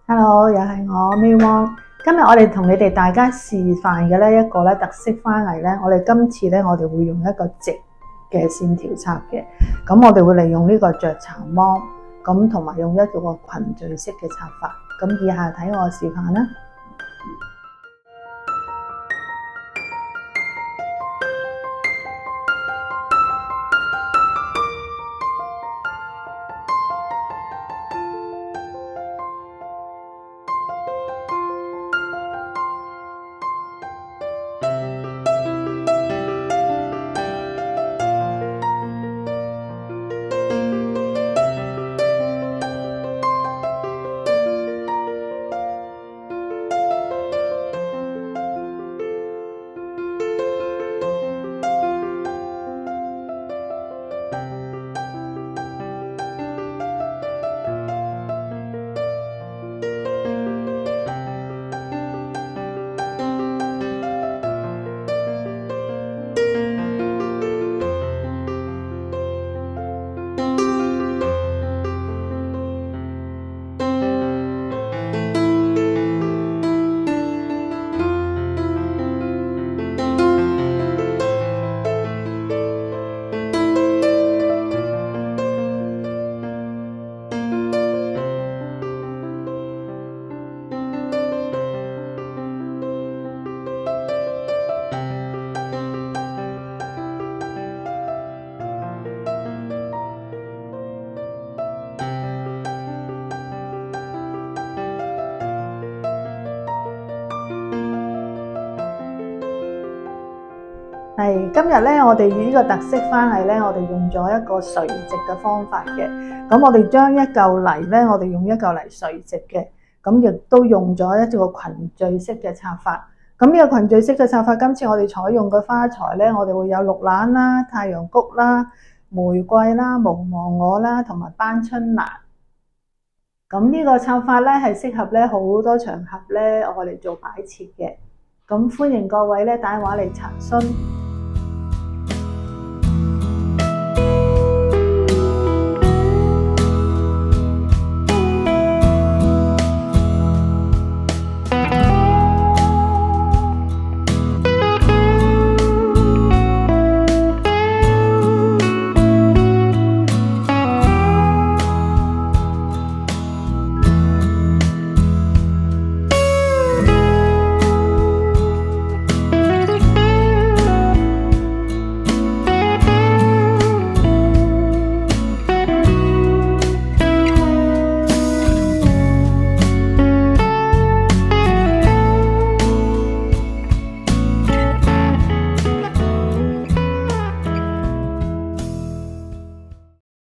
Hello，又係我 May Wong。今日我哋同你哋大家示範嘅呢一個特色花藝呢，我哋今次呢，我哋會用一個直嘅線條插嘅。咁我哋會利用呢個雀巢芒，咁同埋用一個群聚式嘅插法。咁以下睇我示範啦。今日咧，我哋呢個特色花藝咧，我哋用咗一個垂直嘅方法嘅。咁我哋將一嚿泥咧，我哋用一嚿泥垂直嘅，咁亦都用咗一個群聚式嘅插法。咁呢個群聚式嘅插法，今次我哋採用嘅花材咧，我哋會有綠蘭啦、太陽菊啦、玫瑰啦、無忘我啦，同埋班春蘭。咁呢個插法咧係適合咧好多場合咧，我哋做擺設嘅。咁歡迎各位咧打電話嚟查詢。